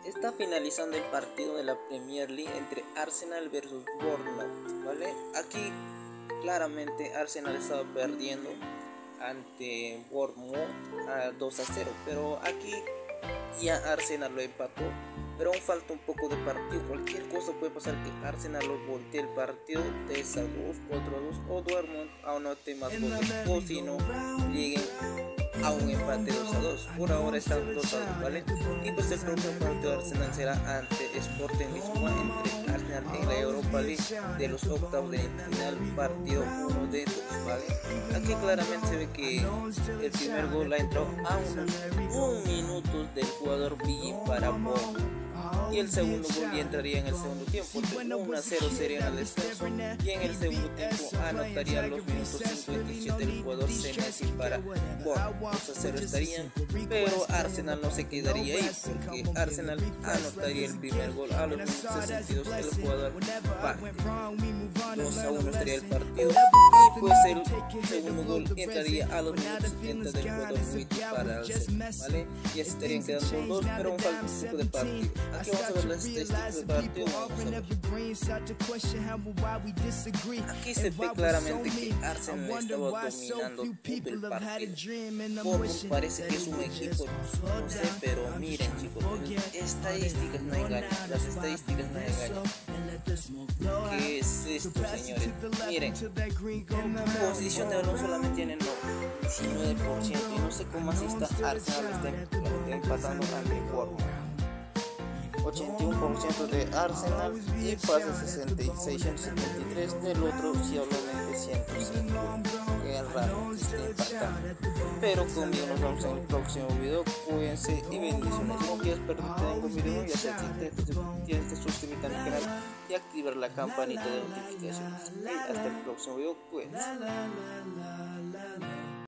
Está finalizando el partido de la Premier League entre Arsenal versus Bournemouth, ¿vale? Aquí claramente Arsenal estaba perdiendo ante Bournemouth a 2-0, pero aquí ya Arsenal lo empató, pero aún falta un poco de partido. Cualquier cosa puede pasar, que Arsenal lo voltee el partido 3-2, 4-2, o Bournemouth anote más goles, o si no lleguen a un empate 2-2. Por ahora están 2-2, ¿vale? Y pues el próximo partido de Arsenal será ante Sporting Lisboa, entre Arsenal en la Europa League de los octavos de final, partido 1 de 2, ¿vale? Aquí claramente se ve que el primer gol ha entrado a unos 1 minuto del jugador Billy para Bournemouth, y el segundo gol ya entraría en el segundo tiempo. 1-0 sería en el descanso, y en el segundo tiempo anotaría los minutos 57 el jugador Senesi para Bournemouth. 2-0 estarían, pero Arsenal no se quedaría ahí, porque Arsenal anotaría el primer gol a los minutos 62 el jugador Partey. 2-1 estaría el partido, y pues el segundo gol entraría a los minutos 70 del jugador Witty para Arsenal, ¿vale? Ya se estarían quedando 2, pero aún falta un poco de partido. Aquí vamos a ver las estadísticas del partido. Aquí se ve claramente que Arsenal estaba dominando todo el partido. Bournemouth parece que es un equipo, no sé, pero miren, chicos, las estadísticas no engañan, ¿Qué es esto, señores? Miren, posición de balón solamente tienen 19%, y no sé cómo así está Arsenal está empatando ante Bournemouth. 81% de Arsenal y pasa 673 del otro, solamente 105. Que es raro, pero conmigo nos vemos en el próximo video. Cuídense y bendiciones. Si no quieres perderte ningún video, ya sea tienes que suscribirte a mi canal y activar la campanita de notificaciones. Y hasta el próximo video, cuídense.